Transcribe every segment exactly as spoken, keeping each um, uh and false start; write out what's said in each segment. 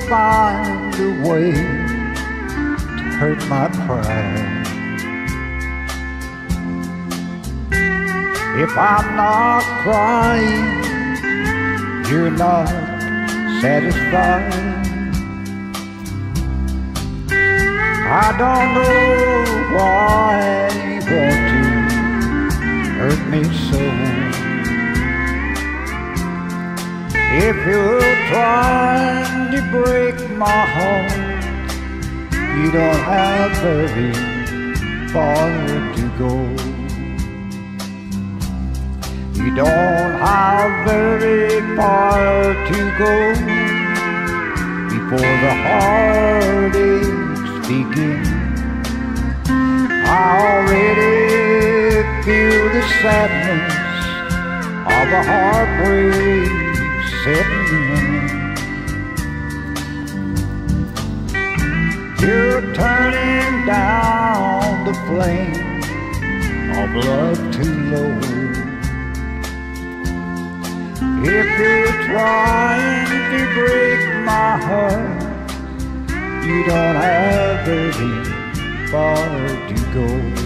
find a way to hurt my pride. If I'm not crying, you're not satisfied. I don't know why you want to hurt me so. If you're trying to break my heart, you don't have very far to go. You don't have very far to go before the heartaches begin. I already feel the sadness of a heartbreak setting in. You're turning down the flame of love too low. If you're trying to break my heart, you don't have very far to go.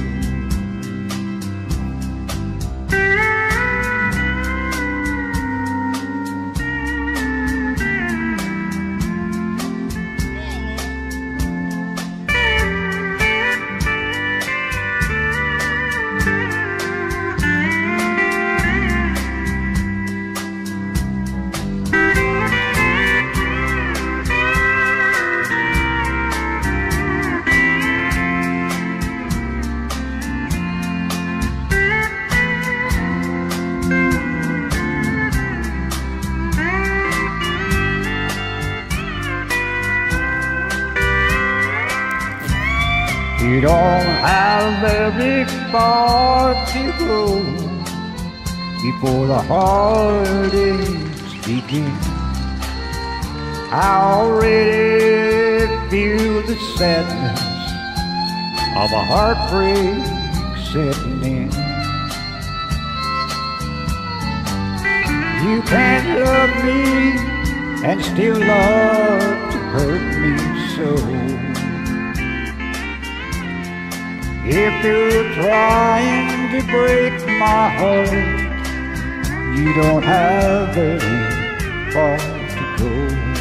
You don't have very far to go before the heartaches begin. I already feel the sadness of a heartbreak setting in. You can't love me and still love to hurt me so. If you're trying to break my heart, you don't have very far to go.